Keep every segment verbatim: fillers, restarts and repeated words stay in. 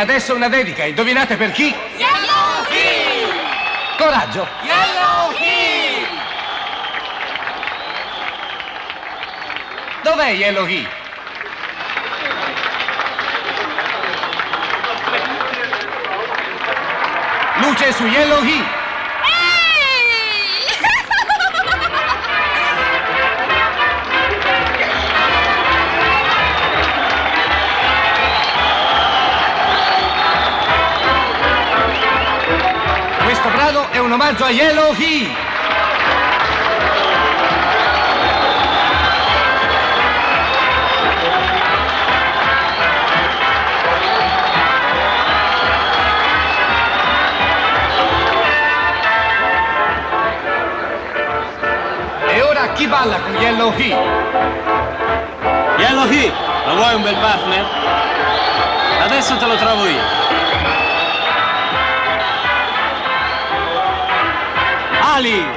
adesso una dedica. Indovinate per chi? Yellow Heel! Coraggio! Yellow Heel! Dov'è Yellow Heel? Luce su Yellow Heel! Questo brano è un omaggio a Yellow Heel! E ora chi balla con Yellow Heel? Yellow Heel, lo vuoi un bel partner? Adesso te lo trovo io. Ali!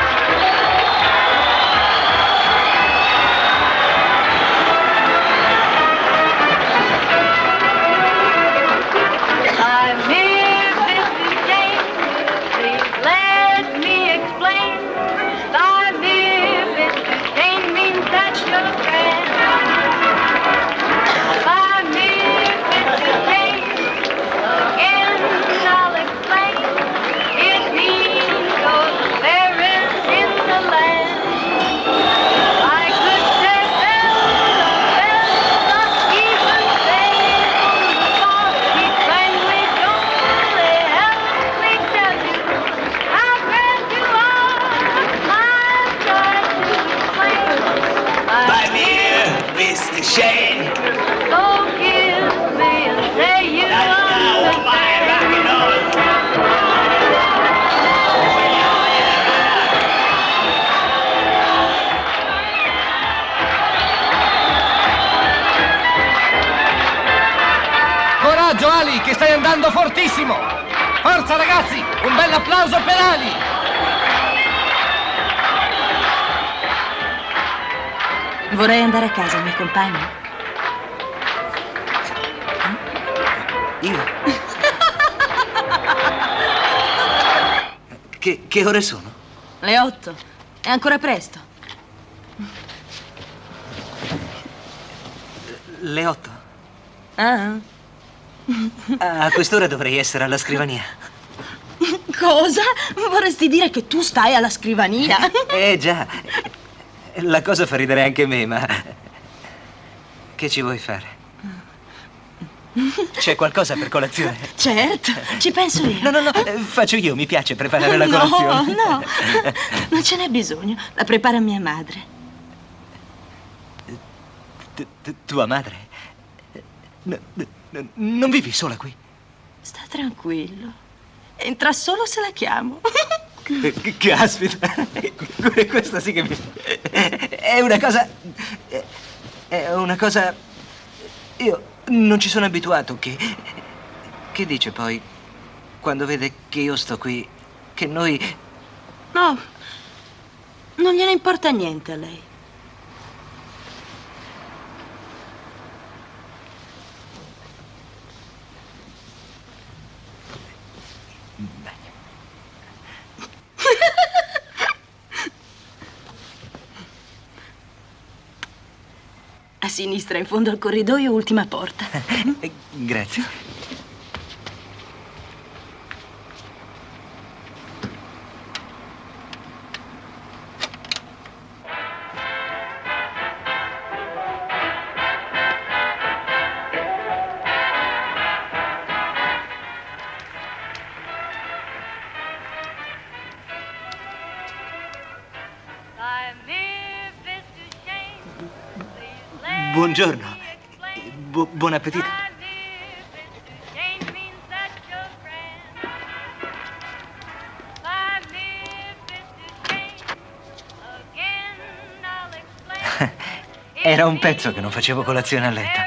Coraggio Ali, che stai andando fortissimo! Forza ragazzi, un bel applauso per Ali! Vorrei andare a casa, mi accompagni? Io? che, che ore sono? Le otto. È ancora presto. Le otto? Ah? A quest'ora dovrei essere alla scrivania. Cosa? Vorresti dire che tu stai alla scrivania? Eh già, la cosa fa ridere anche me, ma che ci vuoi fare? C'è qualcosa per colazione? Certo, ci penso io. No, no, no, faccio io, mi piace preparare la colazione. No, no, non ce n'è bisogno, la prepara mia madre. Tu, tu, tua madre? No, no, non vivi sola qui? Sta tranquillo. Entra solo se la chiamo. Caspita, questa sì che mi... È una cosa... È una cosa... Io non ci sono abituato. Che... Che dice poi quando vede che io sto qui? Che noi... No, non gliene importa niente a lei. A sinistra, in fondo al corridoio, ultima porta. Grazie. Buongiorno. Bu- buon appetito. Era un pezzo che non facevo colazione a letto.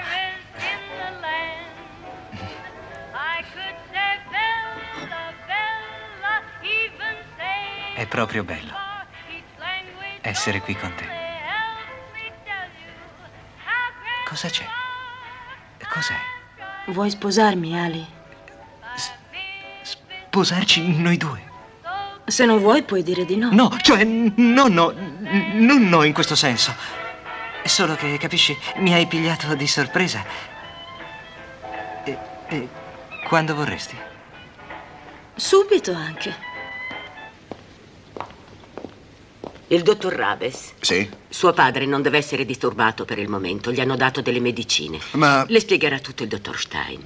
È proprio bello essere qui con te. Cosa c'è? Cos'è? Vuoi sposarmi, Ali? Sposarci noi due? Se non vuoi, puoi dire di no. No, cioè, no, no, non no in questo senso. È solo che, capisci, mi hai pigliato di sorpresa. E, e quando vorresti? Subito anche. Il dottor Raves. Sì? Suo padre non deve essere disturbato per il momento. Gli hanno dato delle medicine. Ma... Le spiegherà tutto il dottor Stein.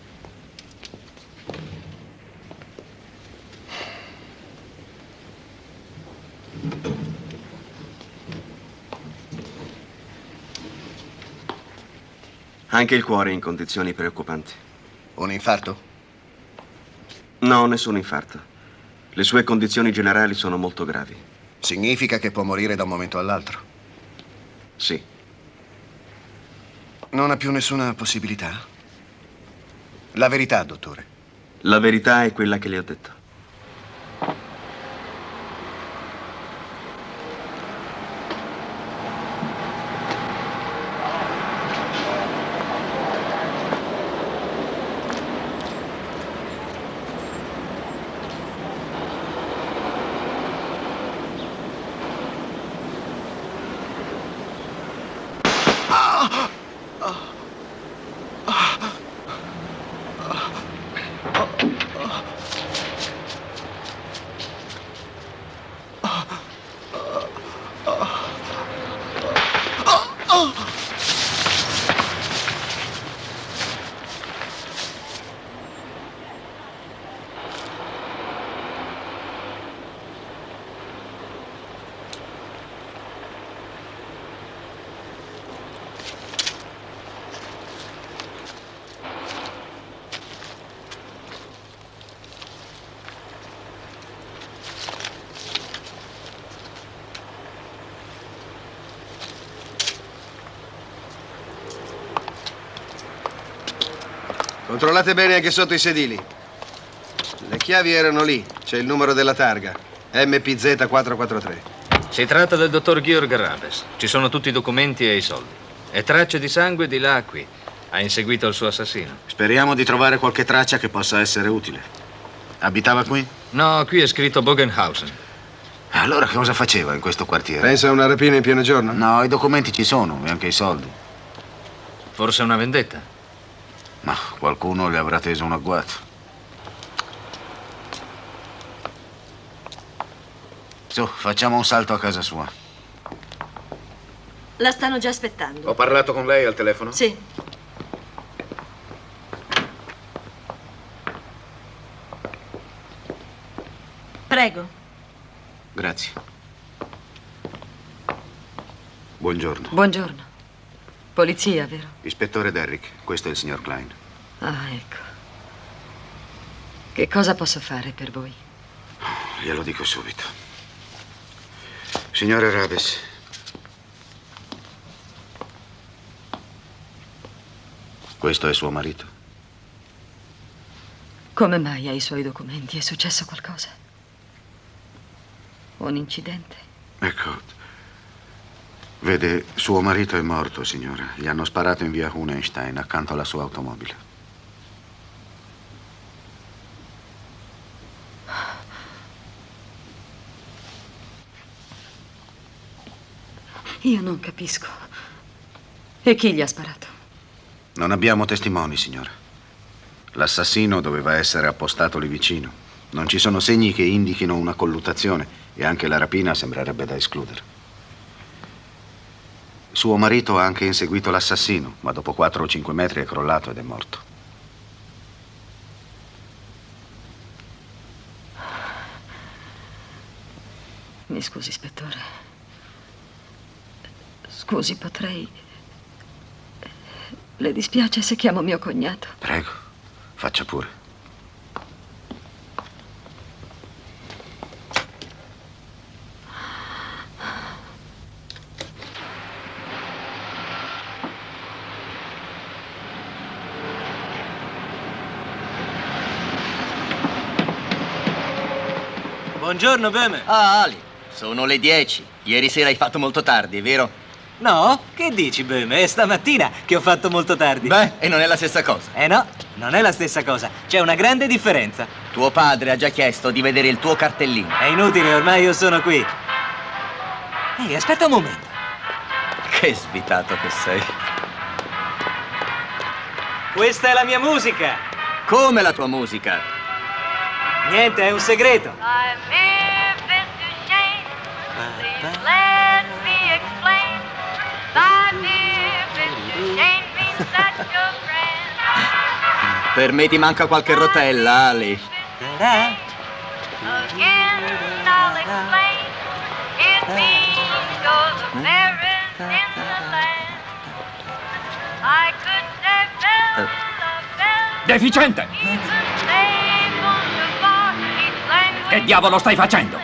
Anche il cuore è in condizioni preoccupanti. Un infarto? No, nessun infarto. Le sue condizioni generali sono molto gravi. Significa che può morire da un momento all'altro? Sì. Non ha più nessuna possibilità? La verità, dottore. La verità è quella che le ho detto. Controllate bene anche sotto i sedili. Le chiavi erano lì. C'è il numero della targa. M P Z quattrocentoquarantatré. Si tratta del dottor Georg Raves. Ci sono tutti i documenti e i soldi. E tracce di sangue di là a qui. Ha inseguito il suo assassino. Speriamo di trovare qualche traccia che possa essere utile. Abitava qui? No, qui è scritto Bogenhausen. Allora cosa faceva in questo quartiere? Pensa a una rapina in pieno giorno? No, i documenti ci sono e anche i soldi. Forse una vendetta? Ma qualcuno le avrà teso un agguato. Su, facciamo un salto a casa sua. La stanno già aspettando. Ho parlato con lei al telefono? Sì. Prego. Grazie. Buongiorno. Buongiorno. Polizia, vero? Ispettore Derrick, questo è il signor Klein. Ah, ecco. Che cosa posso fare per voi? Glielo dico subito. Signore Raves, questo è suo marito? Come mai ha i suoi documenti? È successo qualcosa? Un incidente? Ecco. Vede, suo marito è morto, signora. Gli hanno sparato in via Hunenstein, accanto alla sua automobile. Io non capisco. E chi gli ha sparato? Non abbiamo testimoni, signora. L'assassino doveva essere appostato lì vicino. Non ci sono segni che indichino una colluttazione e anche la rapina sembrerebbe da escludere. Suo marito ha anche inseguito l'assassino, ma dopo quattro o cinque metri è crollato ed è morto. Mi scusi, ispettore. Scusi, potrei... Le dispiace se chiamo mio cognato? Prego, faccia pure. Buongiorno, Böhme. Ah, Ali, sono le dieci. Ieri sera hai fatto molto tardi, è vero? No? Che dici, Böhm? È stamattina che ho fatto molto tardi. Beh, e non è la stessa cosa. Eh no, non è la stessa cosa. C'è una grande differenza. Tuo padre ha già chiesto di vedere il tuo cartellino. È inutile, ormai io sono qui. Ehi, aspetta un momento. Che svitato che sei. Questa è la mia musica. Come la tua musica? Niente, è un segreto. Per me ti manca qualche rotella, Ali. Deficiente! Che diavolo stai facendo?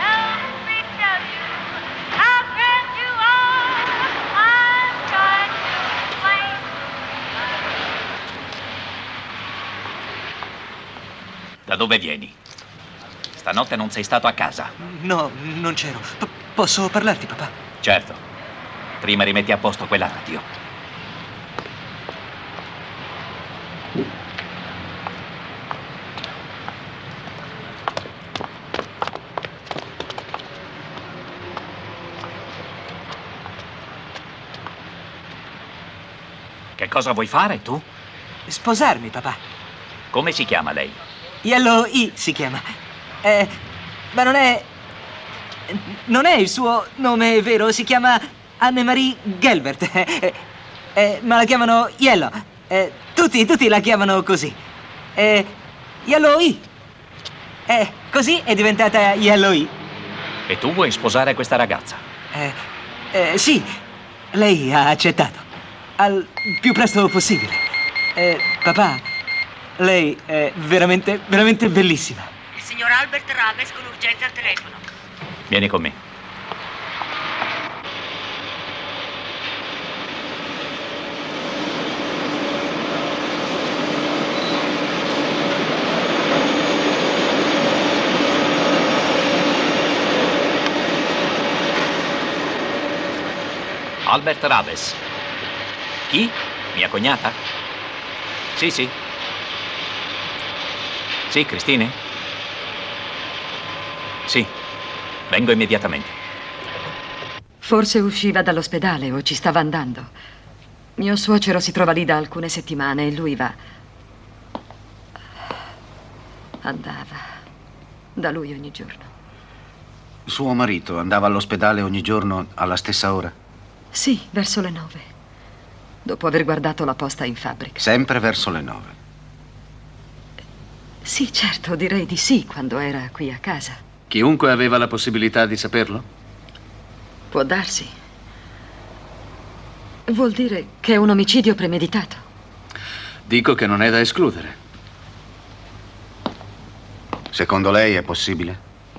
Da dove vieni? Stanotte non sei stato a casa. No, non c'ero. P- posso parlarti, papà? Certo. Prima rimetti a posto quella radio. Che cosa vuoi fare, tu? Sposarmi, papà. Come si chiama lei? Yellow E si chiama. Eh, ma non è... Non è il suo nome vero, si chiama Annemarie Gelbert. Eh, eh, ma la chiamano Yellow. Eh, tutti, tutti la chiamano così. Eh, Yellow E. Eh, così è diventata Yellow E. E tu vuoi sposare questa ragazza? Eh, eh, sì, lei ha accettato. Al più presto possibile. Eh, papà, lei è veramente, veramente bellissima. Il signor Albert Raves con urgenza al telefono. Vieni con me. Albert Raves. Chi? Mia cognata? Sì, sì. Sì, Cristine? Sì, vengo immediatamente. Forse usciva dall'ospedale o ci stava andando. Mio suocero si trova lì da alcune settimane e lui va. Andava da lui ogni giorno. Suo marito andava all'ospedale ogni giorno alla stessa ora? Sì, verso le nove. Dopo aver guardato la posta in fabbrica. Sempre verso le nove? Sì, certo, direi di sì, quando era qui a casa. Chiunque aveva la possibilità di saperlo? Può darsi. Vuol dire che è un omicidio premeditato. Dico che non è da escludere. Secondo lei è possibile?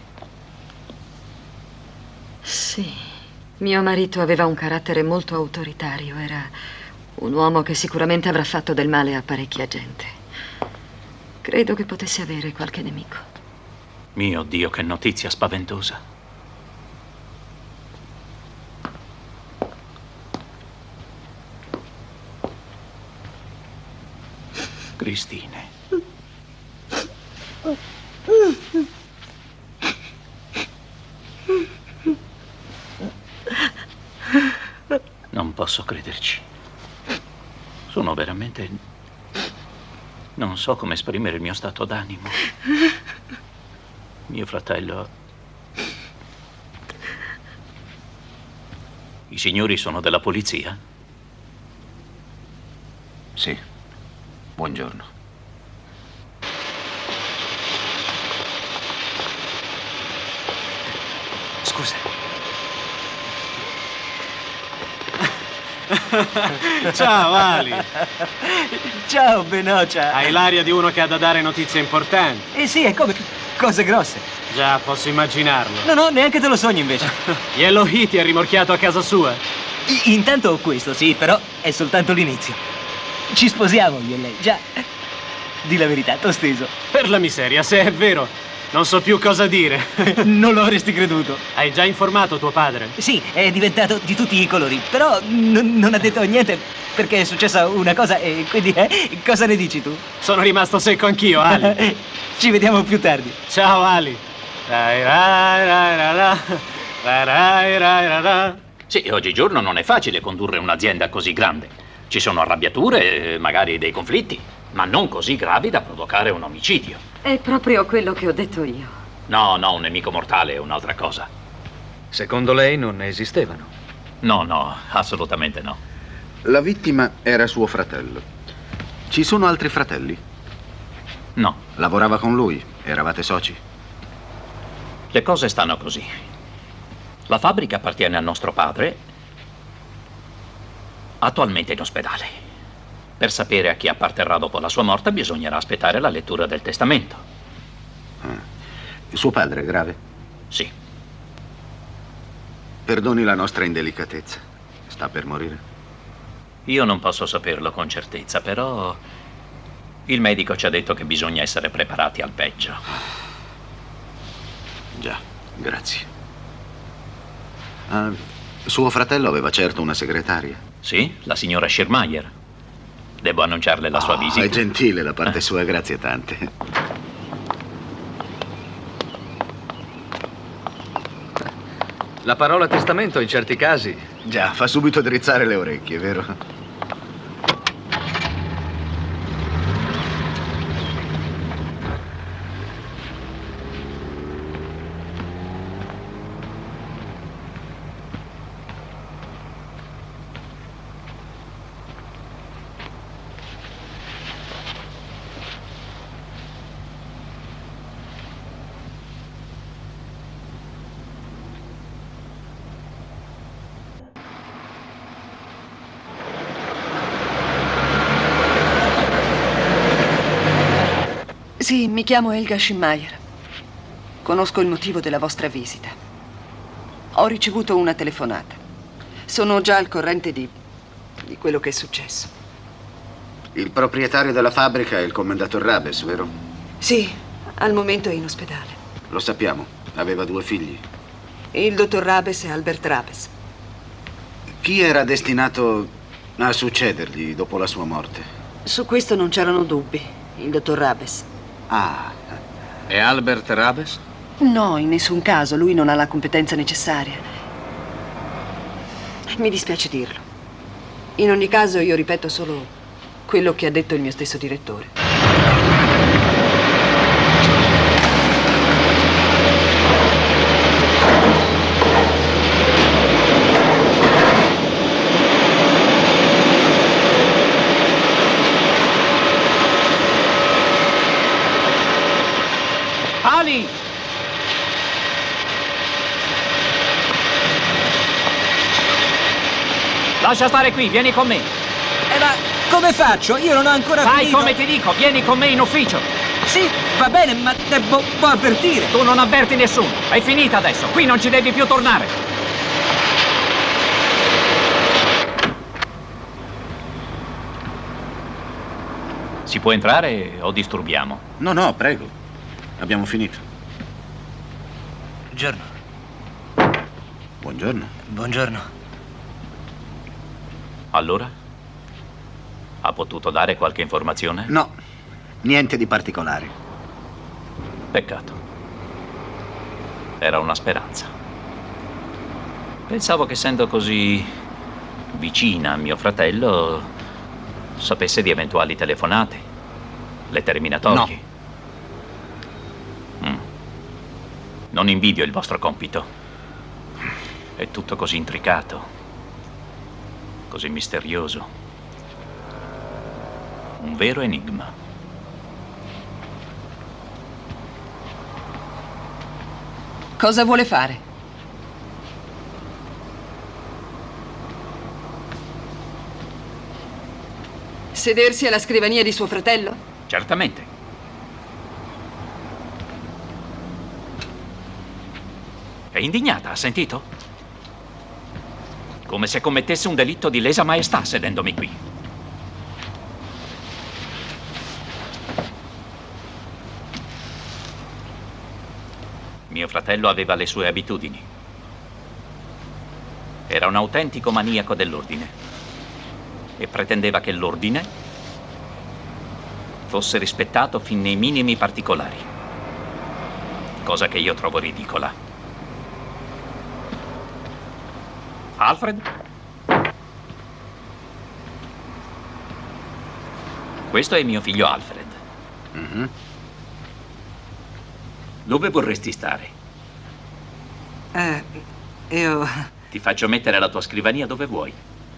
Sì. Mio marito aveva un carattere molto autoritario. Era un uomo che sicuramente avrà fatto del male a parecchia gente. Credo che potesse avere qualche nemico. Mio Dio, che notizia spaventosa. Cristine. Non posso crederci. Sono veramente... Non so come esprimere il mio stato d'animo. Mio fratello... I signori sono della polizia? Sì. Buongiorno. Scusa. Ciao, Ali. Ciao, Benocia. Hai l'aria di uno che ha da dare notizie importanti. Eh sì, è come cose grosse. Già, posso immaginarlo. No, no, neanche te lo sogni invece. Yellow E ti ha rimorchiato a casa sua? I- intanto questo sì, però è soltanto l'inizio. Ci sposiamo io e lei, già. Di la verità, t'ho steso. Per la miseria, se è vero. Non so più cosa dire. Non lo avresti creduto. Hai già informato tuo padre? Sì, è diventato di tutti i colori, però n- non ha detto niente perché è successa una cosa e quindi eh, cosa ne dici tu? Sono rimasto secco anch'io, Ali. Ci vediamo più tardi. Ciao, Ali. Rai, rai, rai, rai, rai. Rai, rai, rai, rai, rai. Sì, oggigiorno non è facile condurre un'azienda così grande. Ci sono arrabbiature, magari dei conflitti, ma non così gravi da provocare un omicidio. È proprio quello che ho detto io. No, no, un nemico mortale è un'altra cosa. Secondo lei non ne esistevano? No, no, assolutamente no. La vittima era suo fratello. Ci sono altri fratelli? No. Lavorava con lui? Eravate soci? Le cose stanno così. La fabbrica appartiene al nostro padre, attualmente in ospedale. Per sapere a chi apparterrà dopo la sua morte bisognerà aspettare la lettura del testamento. Ah. Suo padre è grave? Sì. Perdoni la nostra indelicatezza. Sta per morire? Io non posso saperlo con certezza, però il medico ci ha detto che bisogna essere preparati al peggio. Già, grazie. Ah, suo fratello aveva certo una segretaria? Sì, la signora Schirmayer. Devo annunciarle la sua Oh, visita. È gentile da parte sua, grazie tante. La parola testamento in certi casi... Già, fa subito drizzare le orecchie, vero? Sì, mi chiamo Helga Schirmayer. Conosco il motivo della vostra visita. Ho ricevuto una telefonata. Sono già al corrente di, di quello che è successo. Il proprietario della fabbrica è il commendator Rabes, vero? Sì, al momento è in ospedale. Lo sappiamo, aveva due figli. Il dottor Rabes e Albert Rabes. Chi era destinato a succedergli dopo la sua morte? Su questo non c'erano dubbi. Il dottor Rabes. Ah. E Albert Rabes? No, in nessun caso. Lui non ha la competenza necessaria. Mi dispiace dirlo. In ogni caso io ripeto solo quello che ha detto il mio stesso direttore. Ali! Lascia stare qui, vieni con me. Eh, ma come faccio? Io non ho ancora Fai finito. come ti dico, vieni con me in ufficio. Sì, va bene, ma devo può avvertire. Tu non avverti nessuno. È finita adesso, qui non ci devi più tornare. Si può entrare o disturbiamo? No, no, prego. Abbiamo finito. Buongiorno. Buongiorno. Buongiorno. Allora? Ha potuto dare qualche informazione? No, niente di particolare. Peccato. Era una speranza. Pensavo che essendo così vicina a mio fratello sapesse di eventuali telefonate, le terminatorie. No. Mm. Non invidio il vostro compito. È tutto così intricato, così misterioso. Un vero enigma. Cosa vuole fare? Sedersi alla scrivania di suo fratello? Certamente. È indignata, ha sentito? Come se commettesse un delitto di lesa maestà sedendomi qui. fratello aveva le sue abitudini. Era un autentico maniaco dell'ordine e pretendeva che l'ordine fosse rispettato fin nei minimi particolari, cosa che io trovo ridicola. Alfred? Questo è mio figlio Alfred. Mm-hmm. Dove vorresti stare? Eh, io... Ti faccio mettere alla tua scrivania dove vuoi.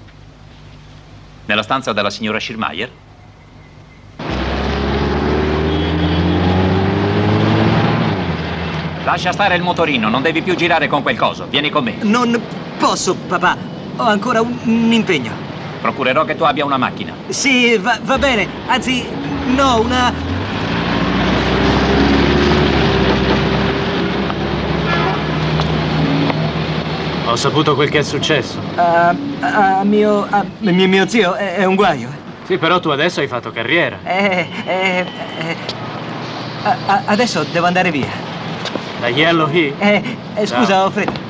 Nella stanza della signora Schirmayer? Lascia stare il motorino, non devi più girare con quel coso. Vieni con me. Non posso, papà. Ho ancora un, un impegno. Procurerò che tu abbia una macchina. Sì, va, va bene. Anzi, no, una... Ho saputo quel che è successo. A, a mio, a mio, mio zio è, è un guaio. Sì, però tu adesso hai fatto carriera. Eh, eh, eh, a, a, adesso devo andare via. Da Yellow Heat? Eh, eh scusa, Ciao. ho fretta.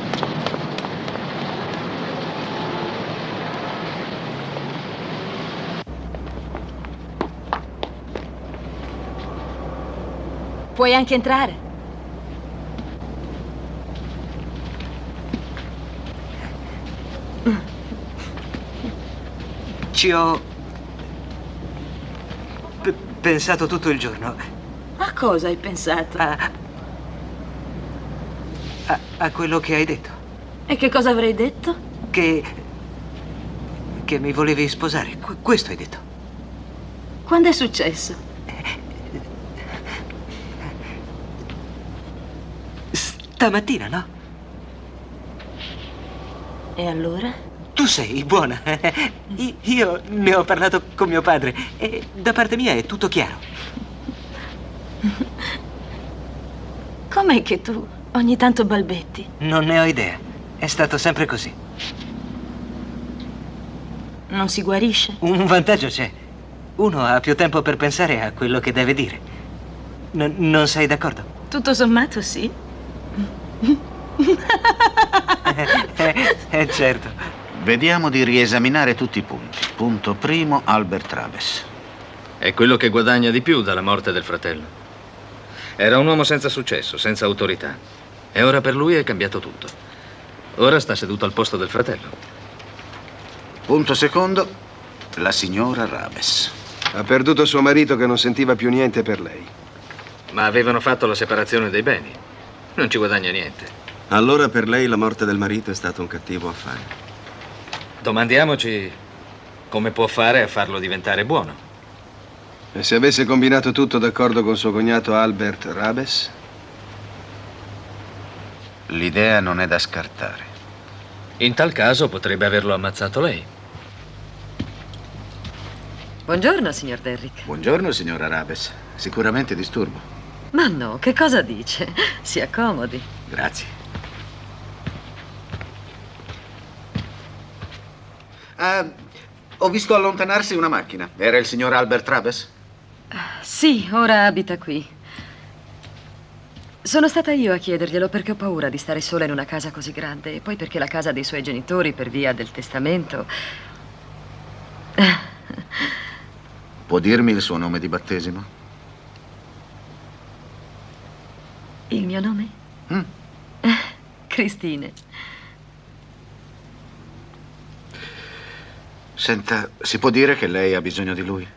Puoi anche entrare. Ci ho p- pensato tutto il giorno. A cosa hai pensato? A, a, a quello che hai detto. E che cosa avrei detto? Che... che mi volevi sposare. Qu- questo hai detto. Quando è successo? Stamattina, no? E allora? Tu sei buona. Io ne ho parlato con mio padre e da parte mia è tutto chiaro. Com'è che tu ogni tanto balbetti? Non ne ho idea. È stato sempre così. Non si guarisce? Un vantaggio c'è. Uno ha più tempo per pensare a quello che deve dire. Non, non sei d'accordo? Tutto sommato, sì. eh, eh, certo. Vediamo di riesaminare tutti i punti. Punto primo, Albert Rabes. È quello che guadagna di più dalla morte del fratello. Era un uomo senza successo, senza autorità. E ora per lui è cambiato tutto. Ora sta seduto al posto del fratello. Punto secondo, la signora Rabes. Ha perduto suo marito che non sentiva più niente per lei. Ma avevano fatto la separazione dei beni. Non ci guadagna niente. Allora per lei la morte del marito è stato un cattivo affare. Domandiamoci come può fare a farlo diventare buono. E se avesse combinato tutto d'accordo con suo cognato Albert Rabes? L'idea non è da scartare. In tal caso potrebbe averlo ammazzato lei. Buongiorno, signor Derrick. Buongiorno, signora Rabes. Sicuramente disturbo. Ma no, che cosa dice? Si accomodi. Grazie. Uh, ho visto allontanarsi una macchina. Era il signor Albert Rabes? Sì, ora abita qui. Sono stata io a chiederglielo perché ho paura di stare sola in una casa così grande e poi perché la casa dei suoi genitori, per via del testamento... Può dirmi il suo nome di battesimo? Il mio nome? Mm. Cristine. Senta, si può dire che lei ha bisogno di lui?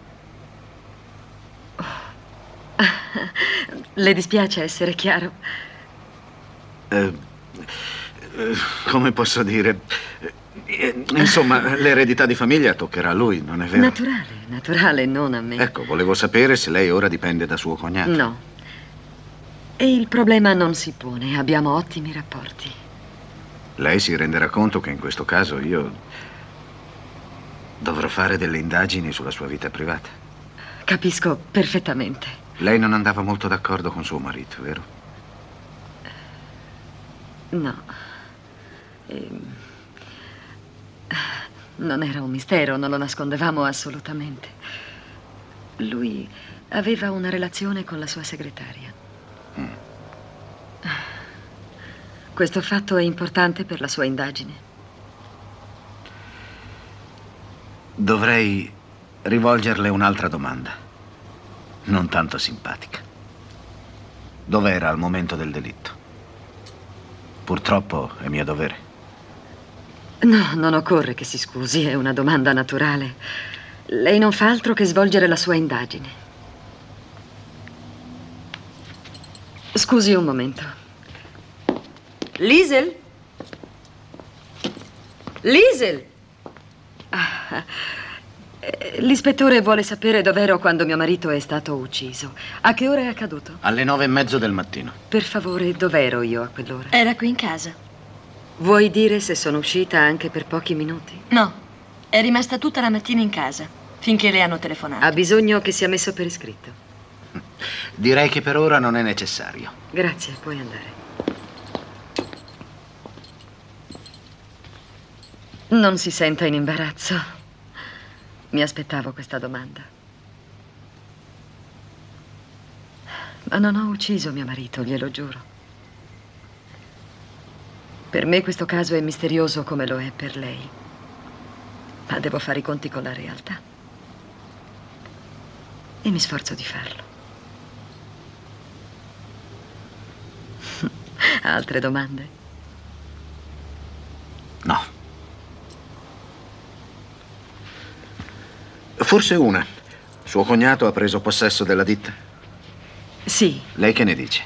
Le dispiace essere chiaro? Eh, eh, come posso dire? Eh, insomma, l'eredità di famiglia toccherà a lui, non è vero? Naturale, naturale, non a me. Ecco, volevo sapere se lei ora dipende da suo cognato. No. E il problema non si pone, abbiamo ottimi rapporti. Lei si renderà conto che in questo caso io dovrò fare delle indagini sulla sua vita privata. Capisco perfettamente. Lei non andava molto d'accordo con suo marito, vero? No. Ehm... Non era un mistero, non lo nascondevamo assolutamente. Lui aveva una relazione con la sua segretaria. Mm. Questo fatto è importante per la sua indagine? Dovrei rivolgerle un'altra domanda, non tanto simpatica. Dov'era al momento del delitto? Purtroppo è mio dovere. No, non occorre che si scusi, è una domanda naturale. Lei non fa altro che svolgere la sua indagine. Scusi un momento. Liesel? Liesel? Ah, l'ispettore vuole sapere dov'ero quando mio marito è stato ucciso. A che ora è accaduto? Alle nove e mezzo del mattino. Per favore, dov'ero io a quell'ora? Era qui in casa. Vuoi dire se sono uscita anche per pochi minuti? No, è rimasta tutta la mattina in casa, finché le hanno telefonato. Ha bisogno che sia messo per iscritto? Direi che per ora non è necessario. Grazie, puoi andare. Non si senta in imbarazzo. Mi aspettavo questa domanda. Ma non ho ucciso mio marito, glielo giuro. Per me questo caso è misterioso come lo è per lei. Ma devo fare i conti con la realtà. E mi sforzo di farlo. Altre domande? No. Forse una. Suo cognato ha preso possesso della ditta? Sì. Lei che ne dice?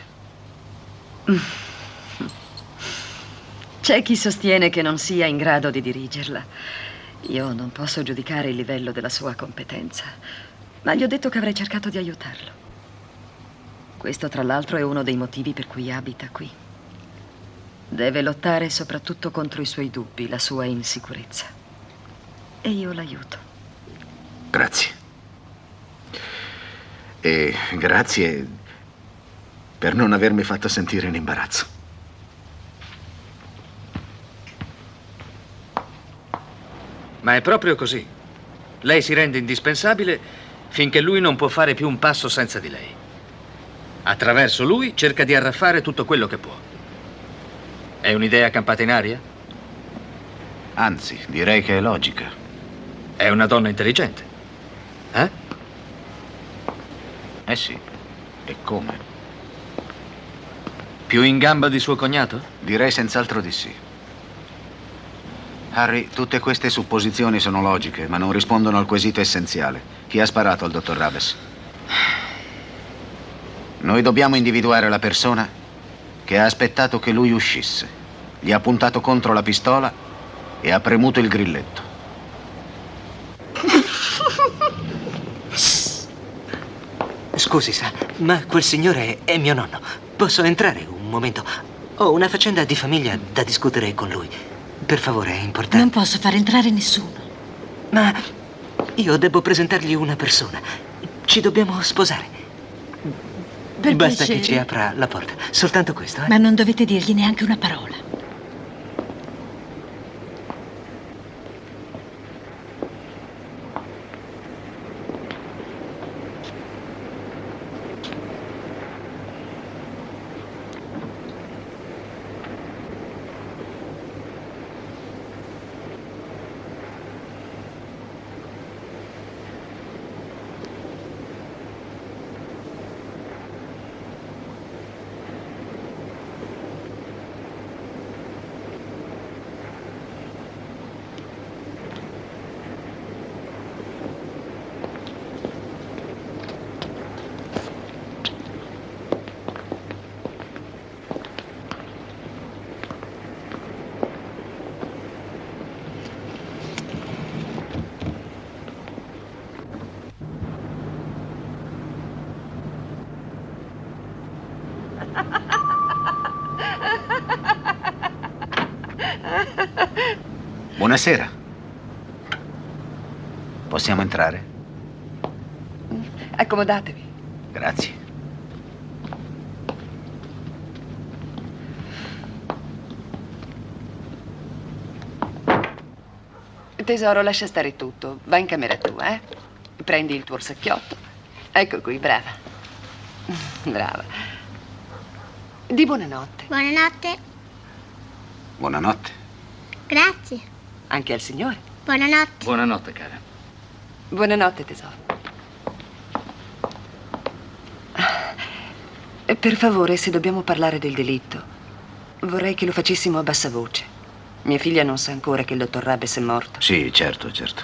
C'è chi sostiene che non sia in grado di dirigerla. Io non posso giudicare il livello della sua competenza, ma gli ho detto che avrei cercato di aiutarlo. Questo, tra l'altro, è uno dei motivi per cui abita qui. Deve lottare soprattutto contro i suoi dubbi, la sua insicurezza. E io l'aiuto. Grazie. E grazie per non avermi fatto sentire in imbarazzo. Ma è proprio così. Lei si rende indispensabile finché lui non può fare più un passo senza di lei. Attraverso lui cerca di arraffare tutto quello che può. È un'idea campata in aria? Anzi, direi che è logica. È una donna intelligente. Eh? Eh sì. E come? Più in gamba di suo cognato? Direi senz'altro di sì. Harry, tutte queste supposizioni sono logiche, ma non rispondono al quesito essenziale. Chi ha sparato al dottor Raves? Noi dobbiamo individuare la persona che ha aspettato che lui uscisse, gli ha puntato contro la pistola e ha premuto il grilletto. Scusi, sa, ma quel signore è mio nonno. Posso entrare un momento? Ho una faccenda di famiglia da discutere con lui. Per favore, è importante. Non posso far entrare nessuno. Ma io devo presentargli una persona. Ci dobbiamo sposare. Per Basta piacere. che ci apra la porta. Soltanto questo, eh? Ma non dovete dirgli neanche una parola. Buonasera. Possiamo entrare? Accomodatevi. Grazie. Tesoro, lascia stare tutto. Va in camera tua, eh? Prendi il tuo orsacchiotto. Ecco qui, brava. Brava. Di buonanotte. Buonanotte. Buonanotte. Grazie. Anche al signore. Buonanotte. Buonanotte, cara. Buonanotte, tesoro. Per favore, se dobbiamo parlare del delitto, vorrei che lo facessimo a bassa voce. Mia figlia non sa ancora che il dottor Rabes è morto. Sì, certo, certo.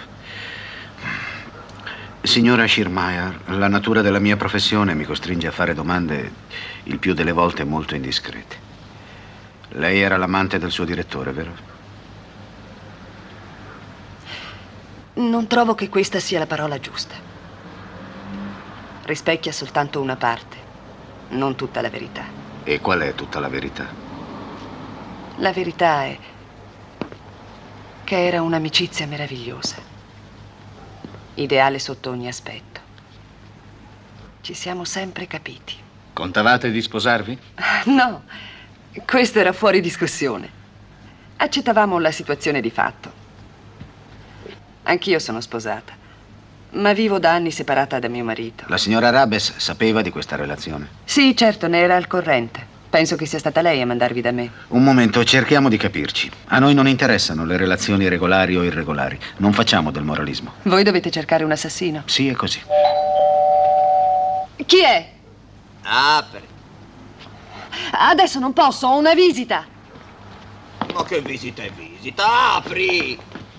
Signora Schirmayer, la natura della mia professione mi costringe a fare domande il più delle volte molto indiscrete. Lei era l'amante del suo direttore, vero? Non trovo che questa sia la parola giusta. Rispecchia soltanto una parte, non tutta la verità. E qual è tutta la verità? La verità è che era un'amicizia meravigliosa, ideale sotto ogni aspetto. Ci siamo sempre capiti. Contavate di sposarvi? No, questo era fuori discussione. Accettavamo la situazione di fatto. Anch'io sono sposata, ma vivo da anni separata da mio marito. La signora Rabes sapeva di questa relazione? Sì, certo, ne era al corrente. Penso che sia stata lei a mandarvi da me. Un momento, cerchiamo di capirci. A noi non interessano le relazioni regolari o irregolari. Non facciamo del moralismo. Voi dovete cercare un assassino. Sì, è così. Chi è? Apri. Adesso non posso, ho una visita. Ma che visita è visita? Apri!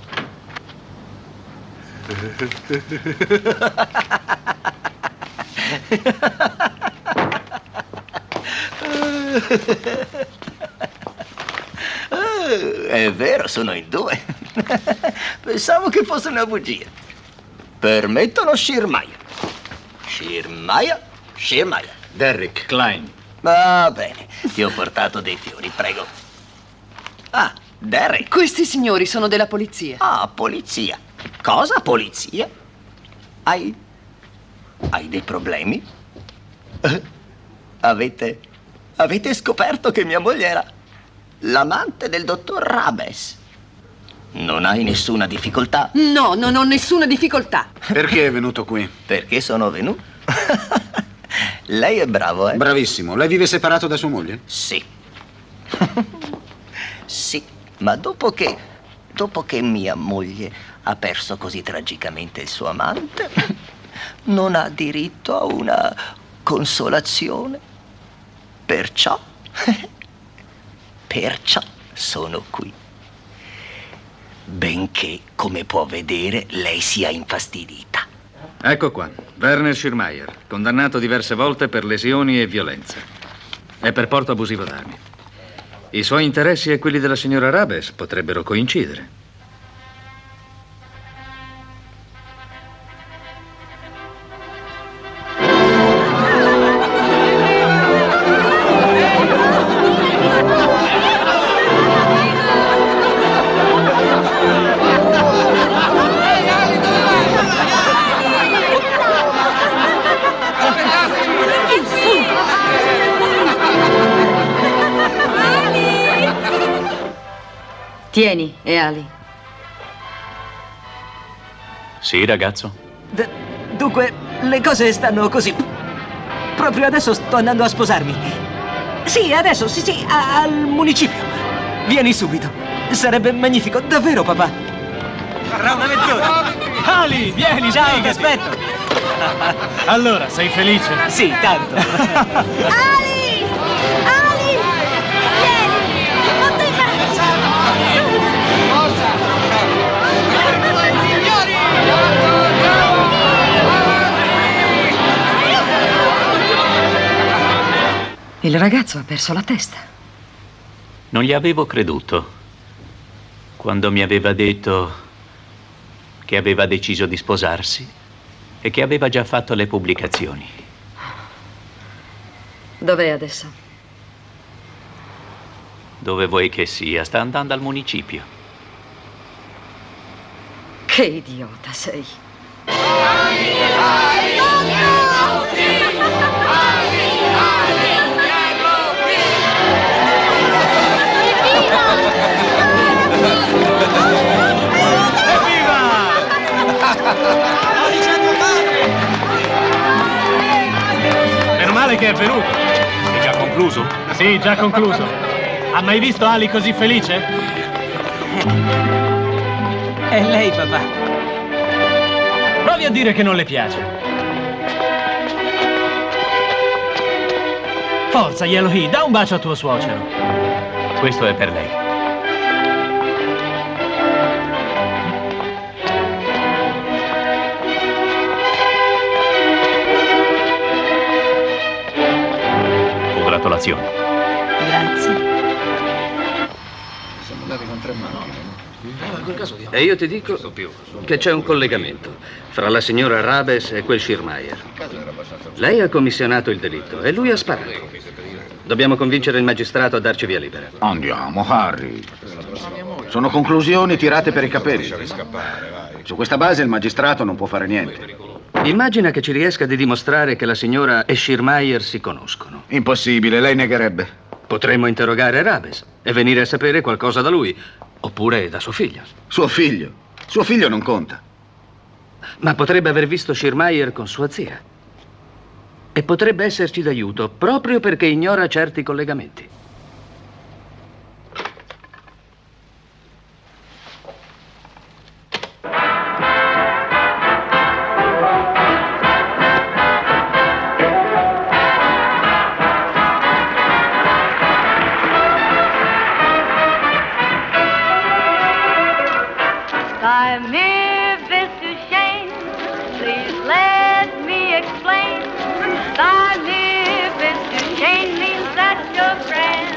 È vero, sono in due. Pensavo che fosse una bugia. Permettono Schirmayer. Schirmayer? Schirmayer. Derrick Klein. Va bene, ti ho portato dei fiori, prego. Ah, Derrick. Questi signori sono della polizia. Ah, polizia. Cosa, polizia? Hai... hai dei problemi? Eh, avete... avete scoperto che mia moglie era l'amante del dottor Rabes? Non hai nessuna difficoltà? No, non ho nessuna difficoltà. Perché è venuto qui? Perché sono venuto? Lei è bravo, eh? Bravissimo. Lei vive separato da sua moglie? Sì. Sì, ma dopo che... dopo che mia moglie ha perso così tragicamente il suo amante, non ha diritto a una consolazione. Perciò... perciò sono qui. Benché, come può vedere, lei sia infastidita. Ecco qua, Werner Schirmayer, condannato diverse volte per lesioni e violenza. E per porto abusivo d'armi. I suoi interessi e quelli della signora Rabes potrebbero coincidere. Tieni, e Ali. Sì, ragazzo? D- dunque, le cose stanno così. Proprio adesso sto andando a sposarmi. Sì, adesso, sì, sì, a- al municipio. Vieni subito. Sarebbe magnifico, davvero, papà. Tra una mezz'ora. Ali, vieni, ciao, ti aspetto. Allora, sei felice? Sì, tanto. Ali! Ali! Vieni! Sotto i bracci! Il ragazzo ha perso la testa. Non gli avevo creduto quando mi aveva detto che aveva deciso di sposarsi e che aveva già fatto le pubblicazioni. Dov'è adesso? Dove vuoi che sia? Sta andando al municipio. Che idiota sei. Meno male che è venuto. È già concluso? Sì, già concluso. Ha mai visto Ali così felice? È lei, papà. Provi a dire che non le piace. Forza, Yelohee, dà un bacio a tuo suocero. Questo è per lei. Congratulazioni. Grazie. Siamo andati con tre macchine. E io ti dico che c'è un collegamento fra la signora Rabes e quel Schirmayer. Lei ha commissionato il delitto e lui ha sparato. Dobbiamo convincere il magistrato a darci via libera. Andiamo, Harry. Sono conclusioni tirate per i capelli. Su questa base il magistrato non può fare niente. Immagina che ci riesca di dimostrare che la signora e Schirmayer si conoscono. Impossibile, lei negherebbe. Potremmo interrogare Rabes e venire a sapere qualcosa da lui, oppure da suo figlio. Suo figlio? Suo figlio non conta. Ma potrebbe aver visto Schirmayer con sua zia. E potrebbe esserci d'aiuto proprio perché ignora certi collegamenti. Thy Memphis to shame, please let me explain. Thy Memphis to shame means that your friend.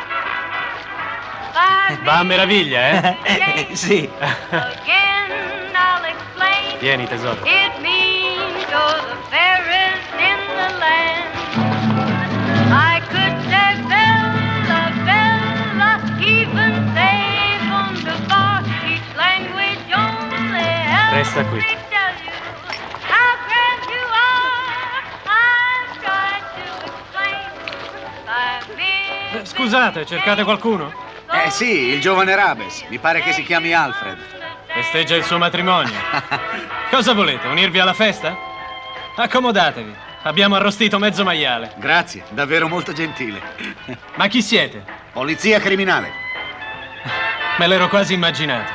Va a meraviglia, eh? Sì. Again I'll explain. Vieni, tesoro. It means you're the fairest in the land. I could say Bella, Bella, even say wonderful. Each language only helps Resta qui. me tell you how grand you are. I'm trying to explain. Thy Eh, Scusate, cercate qualcuno? Eh sì, il giovane Rabes. Mi pare che si chiami Alfred. Festeggia il suo matrimonio. Cosa volete, unirvi alla festa? Accomodatevi. Abbiamo arrostito mezzo maiale. Grazie, davvero molto gentile. Ma chi siete? Polizia criminale. Me l'ero quasi immaginato.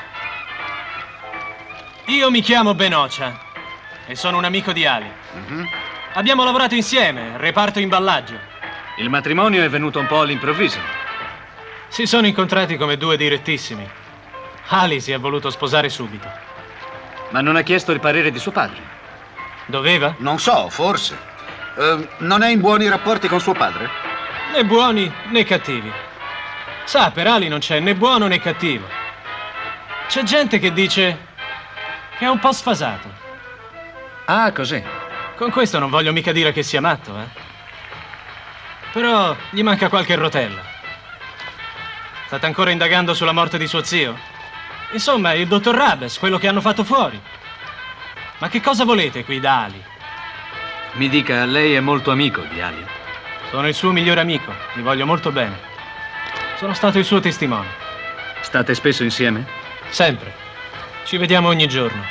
Io mi chiamo Benocia e sono un amico di Ali. Mm-hmm. Abbiamo lavorato insieme, reparto imballaggio. Il matrimonio è venuto un po' all'improvviso. Si sono incontrati come due direttissimi. Ali si è voluto sposare subito. Ma non ha chiesto il parere di suo padre? Doveva? Non so, forse. Eh, non è in buoni rapporti con suo padre? Né buoni né cattivi. Sa, per Ali non c'è né buono né cattivo. C'è gente che dice che è un po' sfasato. Ah, così. Con questo non voglio mica dire che sia matto, eh. Però gli manca qualche rotella. State ancora indagando sulla morte di suo zio? Insomma, il dottor Rabes, quello che hanno fatto fuori. Ma che cosa volete qui da Ali? Mi dica, lei è molto amico di Ali? Sono il suo migliore amico, gli voglio molto bene. Sono stato il suo testimone. State spesso insieme? Sempre. Ci vediamo ogni giorno.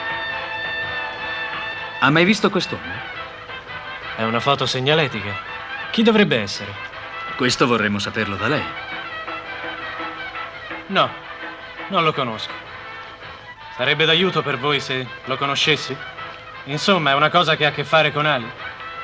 Ha mai visto quest'uomo? È una foto segnaletica. Chi dovrebbe essere? Questo vorremmo saperlo da lei. No, non lo conosco. Sarebbe d'aiuto per voi se lo conoscessi? Insomma, è una cosa che ha a che fare con Ali.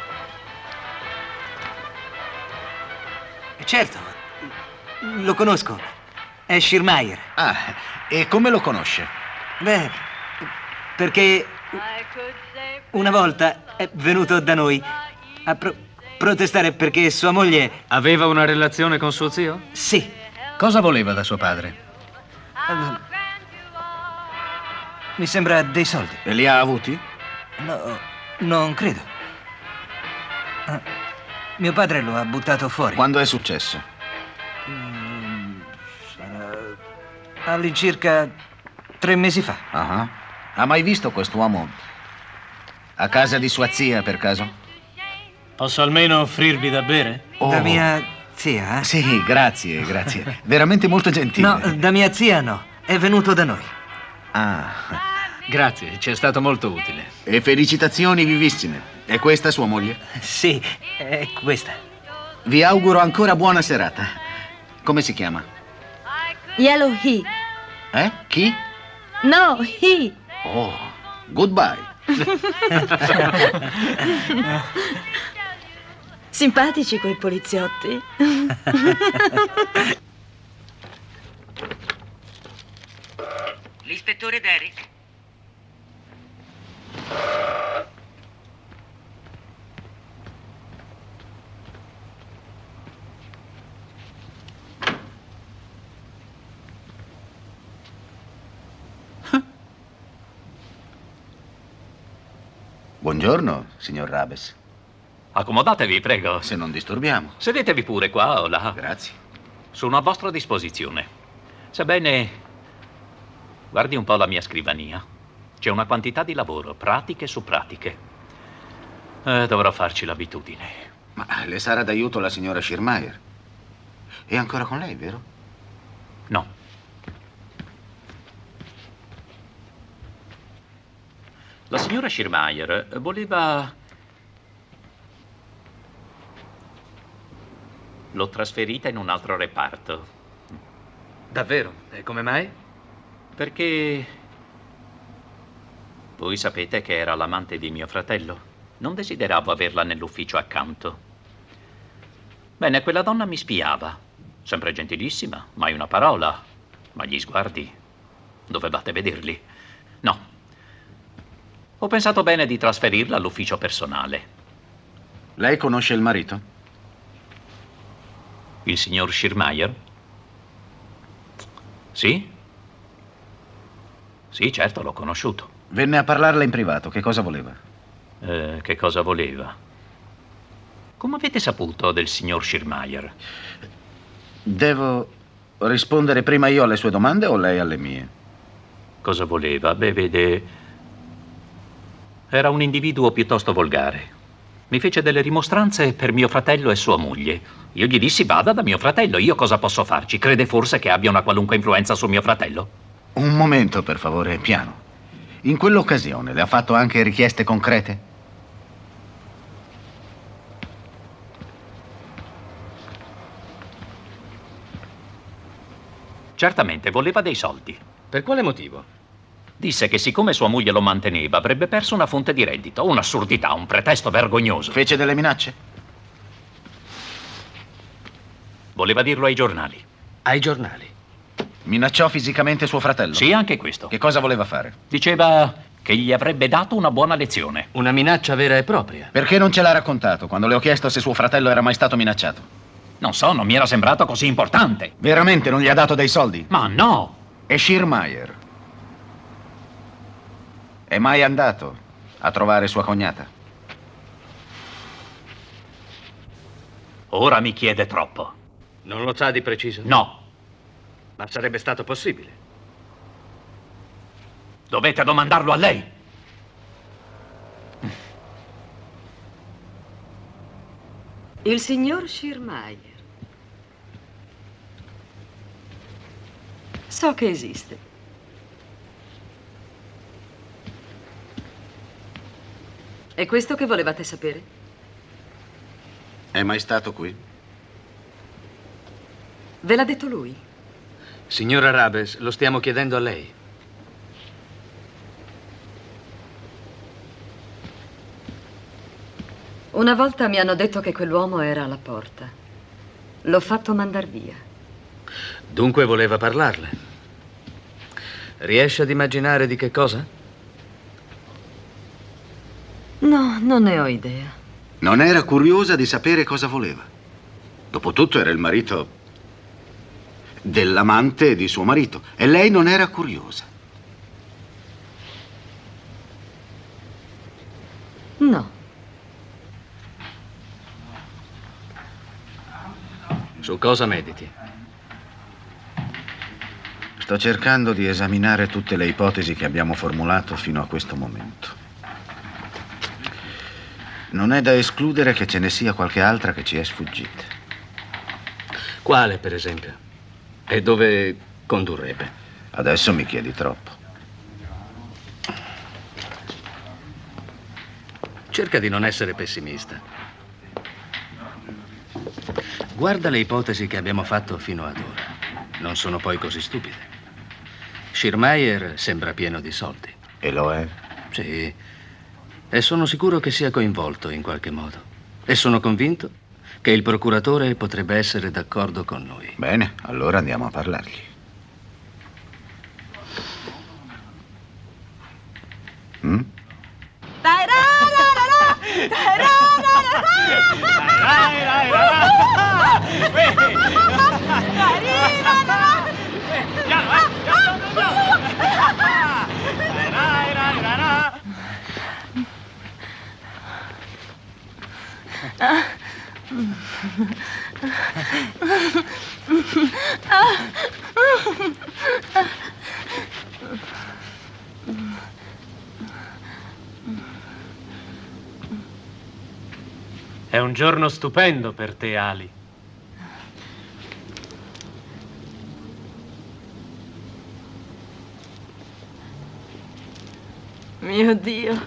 Certo, lo conosco. È Schirmayer. Ah, e come lo conosce? Beh, perché una volta è venuto da noi a pro- protestare perché sua moglie... Aveva una relazione con suo zio? Sì. Cosa voleva da suo padre? Uh, mi sembra dei soldi. E li ha avuti? No, non credo. Uh, mio padre lo ha buttato fuori. Quando è successo? Mm, sarà all'incirca tre mesi fa. Uh-huh. Ha mai visto quest'uomo a casa di sua zia, per caso? Posso almeno offrirvi da bere? Oh. Da mia zia? Sì, grazie, grazie. Veramente molto gentile. No, da mia zia no. È venuto da noi. Ah. Grazie, ci è stato molto utile. E felicitazioni vivissime. È questa sua moglie? Sì, è questa. Vi auguro ancora buona serata. Come si chiama? Yellow He. Eh? Chi? No, He. Oh, goodbye. Simpatici quei poliziotti. L'ispettore Derrick? Buongiorno, signor Rabes. Accomodatevi, prego. Se non disturbiamo. Sedetevi pure qua o là. Grazie. Sono a vostra disposizione. Sebbene, guardi un po' la mia scrivania. C'è una quantità di lavoro, pratiche su pratiche. Eh, dovrò farci l'abitudine. Ma le sarà d'aiuto la signora Schirmeier? È ancora con lei, vero? No. La signora Schirmeier voleva... L'ho trasferita in un altro reparto. Davvero? E come mai? Perché... Voi sapete che era l'amante di mio fratello. Non desideravo averla nell'ufficio accanto. Bene, quella donna mi spiava. Sempre gentilissima, mai una parola. Ma gli sguardi... Dovevate vederli. No. Ho pensato bene di trasferirla all'ufficio personale. Lei conosce il marito? Il signor Schirmeier? Sì? Sì, certo, l'ho conosciuto. Venne a parlarle in privato. Che cosa voleva? Eh, che cosa voleva? Come avete saputo del signor Schirmeier? Devo rispondere prima io alle sue domande o lei alle mie? Cosa voleva? Beh, vede... Era un individuo piuttosto volgare. Mi fece delle rimostranze per mio fratello e sua moglie. Io gli dissi, vada da mio fratello, io cosa posso farci? Crede forse che abbia una qualunque influenza su mio fratello? Un momento, per favore, piano. In quell'occasione le ha fatto anche richieste concrete? Certamente, voleva dei soldi. Per quale motivo? Disse che siccome sua moglie lo manteneva, avrebbe perso una fonte di reddito. Un'assurdità, un pretesto vergognoso. Fece delle minacce? Voleva dirlo ai giornali. Ai giornali? Minacciò fisicamente suo fratello? Sì, anche questo. Che cosa voleva fare? Diceva che gli avrebbe dato una buona lezione. Una minaccia vera e propria? Perché non ce l'ha raccontato quando le ho chiesto se suo fratello era mai stato minacciato? Non so, non mi era sembrato così importante. Veramente non gli ha dato dei soldi? Ma no! E Schirmeier? È mai andato a trovare sua cognata? Ora mi chiede troppo. Non lo sa di preciso? No. Ma sarebbe stato possibile. Dovete domandarlo a lei. Il signor Schirmeier. So che esiste. È questo che volevate sapere? È mai stato qui? Ve l'ha detto lui? Signora Rabes, lo stiamo chiedendo a lei. Una volta mi hanno detto che quell'uomo era alla porta. L'ho fatto mandar via. Dunque voleva parlarle. Riesce ad immaginare di che cosa? No, non ne ho idea. Non era curiosa di sapere cosa voleva. Dopotutto era il marito dell'amante di suo marito e lei non era curiosa. No. Su cosa mediti? Sto cercando di esaminare tutte le ipotesi che abbiamo formulato fino a questo momento. Non è da escludere che ce ne sia qualche altra che ci è sfuggita. Quale, per esempio? E dove condurrebbe? Adesso mi chiedi troppo. Cerca di non essere pessimista. Guarda le ipotesi che abbiamo fatto fino ad ora. Non sono poi così stupide. Schirmayer sembra pieno di soldi. E lo è? Sì. E sono sicuro che sia coinvolto in qualche modo. E sono convinto che il procuratore potrebbe essere d'accordo con noi. Bene, allora andiamo a parlargli. Mm? È un giorno stupendo per te, Ali. Mio Dio.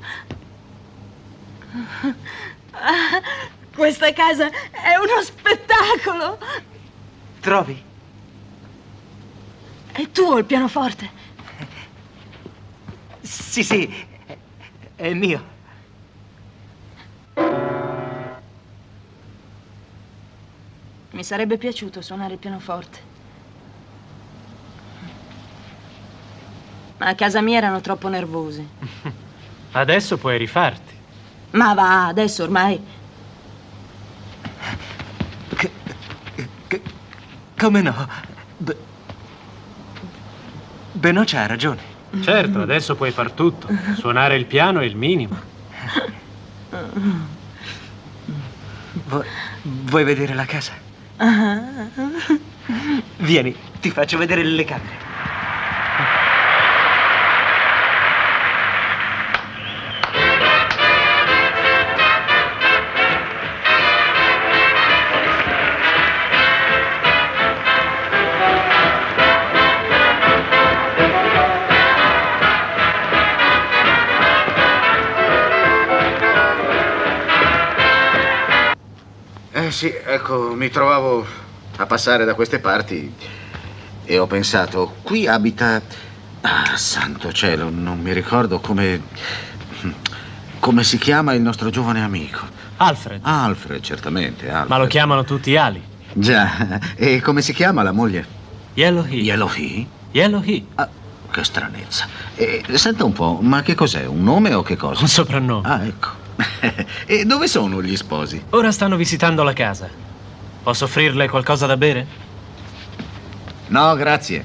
Ah, questa casa è uno spettacolo. Trovi? È tuo il pianoforte? Sì, sì, è, è mio. Mi sarebbe piaciuto suonare il pianoforte. Ma a casa mia erano troppo nervosi. Adesso puoi rifarti. Ma va, adesso ormai... Che, che, come no? Be, Benocia ha ragione. Certo, adesso puoi far tutto. Suonare il piano è il minimo. Vuoi, vuoi vedere la casa? Vieni, ti faccio vedere le camere. Eh sì, ecco, mi trovavo a passare da queste parti e ho pensato, qui abita... Ah, santo cielo, non mi ricordo come... come si chiama il nostro giovane amico. Alfred. Alfred, certamente, Alfred. Ma lo chiamano tutti Ali. Già, e come si chiama la moglie? Yellowhee. Yellowhee? Yellowhee. Ah, che stranezza. E, senta un po', ma che cos'è? Un nome o che cosa? Un soprannome. Ah, ecco. E dove sono gli sposi? Ora stanno visitando la casa. Posso offrirle qualcosa da bere? No, grazie.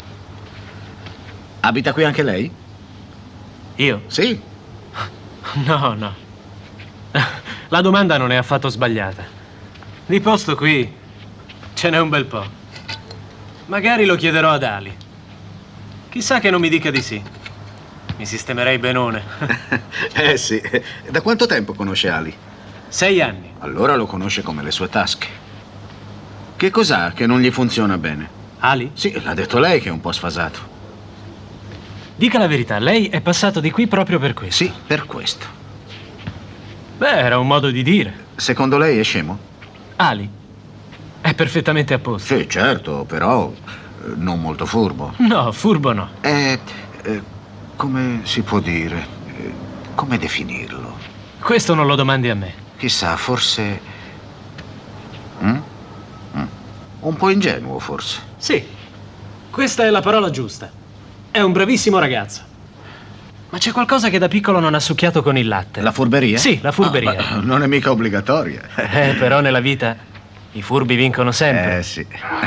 Abita qui anche lei? Io? Sì. No, no. La domanda non è affatto sbagliata. Di posto qui ce n'è un bel po'. Magari lo chiederò ad Ali. Chissà che non mi dica di sì. Mi sistemerei benone. Eh sì. Da quanto tempo conosce Ali? Sei anni. Allora lo conosce come le sue tasche. Che cos'ha che non gli funziona bene? Ali? Sì, l'ha detto lei che è un po' sfasato. Dica la verità, lei è passato di qui proprio per questo. Sì, per questo. Beh, era un modo di dire. Secondo lei è scemo? Ali è perfettamente a posto. Sì, certo, però eh, non molto furbo. No, furbo no. È... Eh, come si può dire? Eh, come definirlo? Questo non lo domandi a me. Chissà, forse... Mm? Mm. Un po' ingenuo, forse. Sì, questa è la parola giusta. È un bravissimo ragazzo. Ma c'è qualcosa che da piccolo non ha succhiato con il latte. La furberia? Sì, la furberia. Ah, non è mica obbligatoria. Eh, però nella vita i furbi vincono sempre. Eh, sì.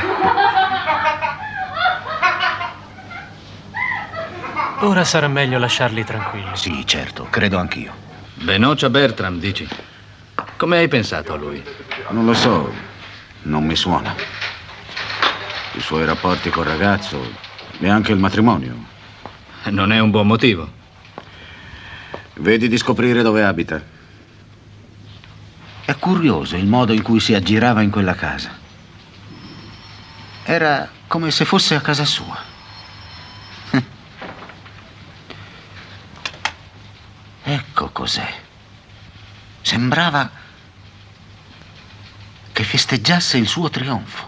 Ora sarà meglio lasciarli tranquilli. Sì, certo, credo anch'io. Benocia Bertram, dici? Come hai pensato a lui? Non lo so, non mi suona. I suoi rapporti col ragazzo e anche il matrimonio. Non è un buon motivo. Vedi di scoprire dove abita. È curioso il modo in cui si aggirava in quella casa. Era come se fosse a casa sua. Ecco cos'è. Sembrava... che festeggiasse il suo trionfo.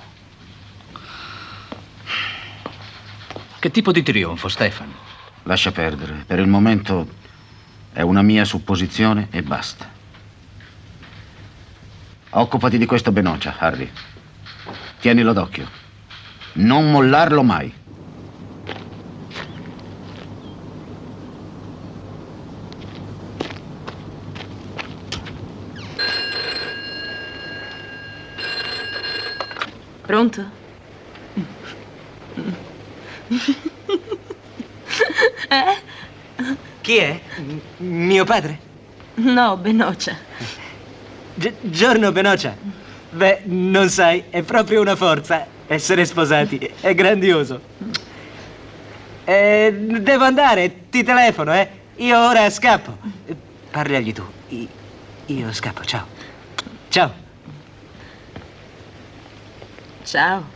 Che tipo di trionfo, Stefan? Lascia perdere, per il momento è una mia supposizione e basta. Occupati di questo Benocia, Harry. Tienilo d'occhio. Non mollarlo mai. Pronto? Eh? Chi è? Mio padre? No, Benocia. Gi- giorno, Benocia. Beh, non sai, è proprio una forza essere sposati. È grandioso. Eh, devo andare, ti telefono, eh. Io ora scappo. Parlagli tu. I- Io scappo, ciao. Ciao. Ciao.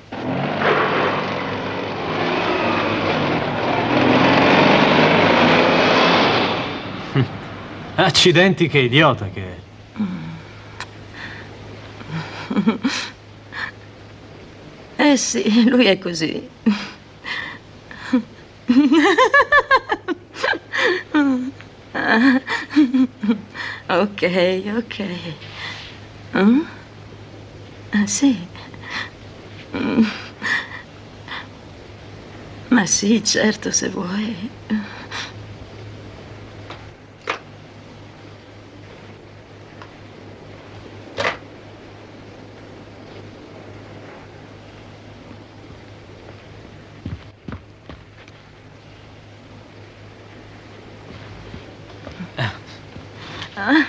Accidenti, che idiota che è. Eh sì, lui è così. Ok, ok. Mm? Ah, sì. Mm. Ma sì, certo, se vuoi. Ah.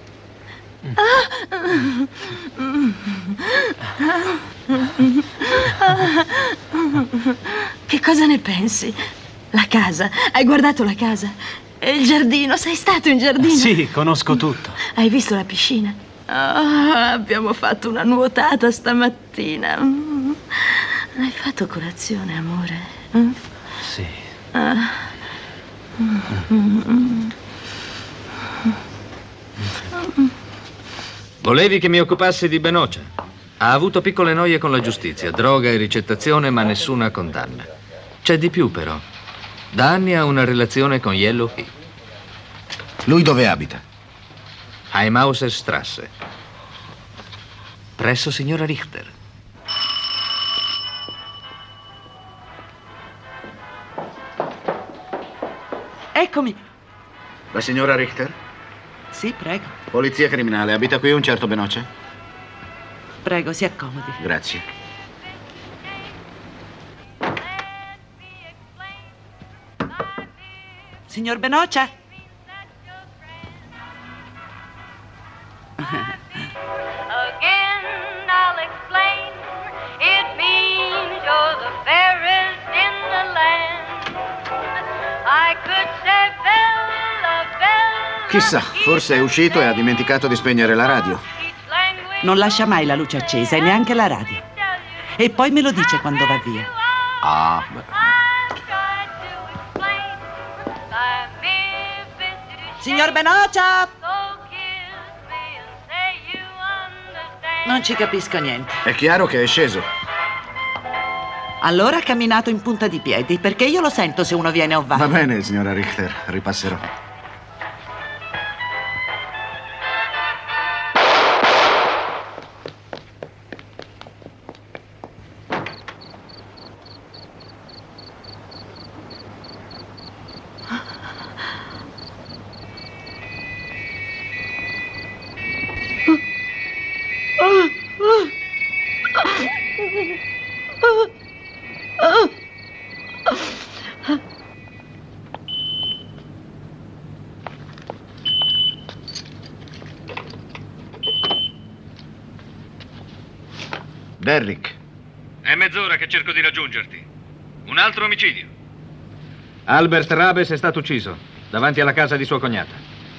Che cosa ne pensi? La casa? Hai guardato la casa? E il giardino? Sei stato in giardino? Sì, conosco tutto. Hai visto la piscina? Ah, abbiamo fatto una nuotata stamattina. Mm. Hai fatto colazione, amore? Mm? Sì. Ah. Mm. Mm. Volevi che mi occupassi di Benocia? Ha avuto piccole noie con la giustizia, droga e ricettazione, ma nessuna condanna. C'è di più, però. Da anni ha una relazione con Yellow Key. Lui dove abita? A Emauserstrasse. Presso signora Richter. Eccomi. La signora Richter? Sì, prego. Polizia criminale, abita qui un certo Benocia? Prego, si accomodi. Grazie. Signor Benocia? Again, I'll explain. It means you're the fairest in the land. I could say bella, bella. Chissà, forse è uscito e ha dimenticato di spegnere la radio. Non lascia mai la luce accesa e neanche la radio. E poi me lo dice quando va via. Ah, beh. Signor Benocia! Non ci capisco niente. È chiaro che è sceso. Allora ha camminato in punta di piedi, perché io lo sento se uno viene o va. Va bene, signora Richter, ripasserò. Derrick. È mezz'ora che cerco di raggiungerti. Un altro omicidio. Albert Rabes è stato ucciso davanti alla casa di sua cognata.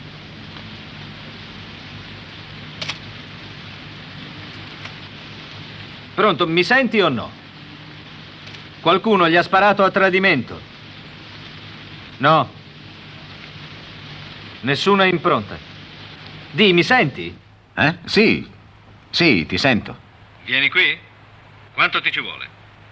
Pronto, mi senti o no? Qualcuno gli ha sparato a tradimento. No. Nessuna impronta. Di, mi senti? Eh? Sì. Sì, ti sento. Vieni qui? Quanto ti ci vuole?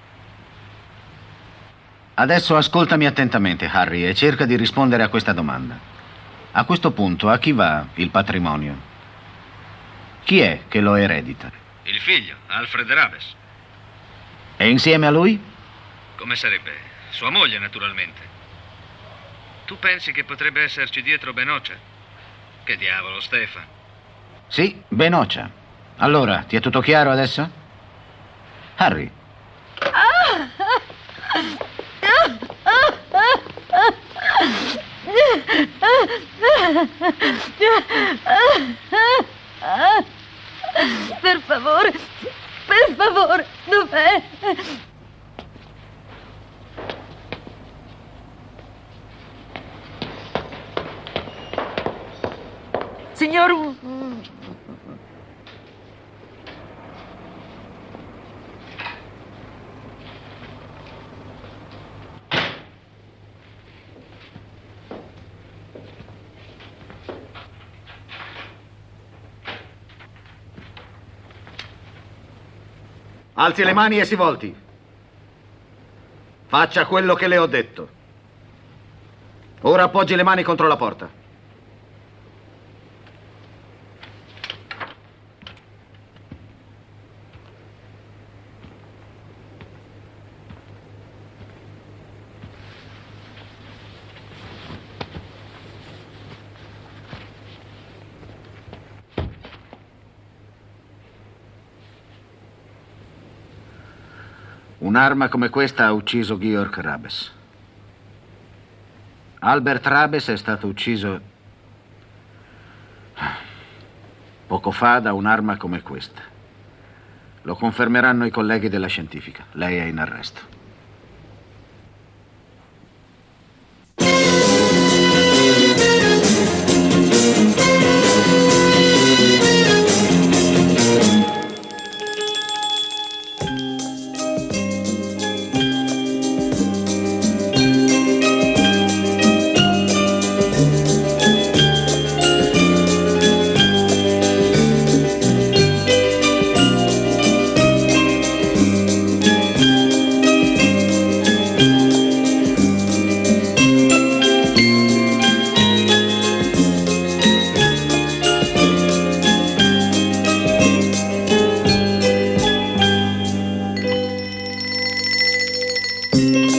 Adesso ascoltami attentamente, Harry, e cerca di rispondere a questa domanda. A questo punto, a chi va il patrimonio? Chi è che lo eredita? Il figlio, Alfred Rabes. E insieme a lui? Come sarebbe? Sua moglie, naturalmente. Tu pensi che potrebbe esserci dietro Benocia? Che diavolo, Stefan? Sì, Benocia. Allora, ti è tutto chiaro adesso? Harry. Per favore, per favore, dov'è? Signor... Alzi le mani e si volti. Faccia quello che le ho detto. Ora appoggi le mani contro la porta. Un'arma come questa ha ucciso Georg Rabes. Albert Rabes è stato ucciso poco fa da un'arma come questa. Lo confermeranno i colleghi della scientifica. Lei è in arresto. Thank you.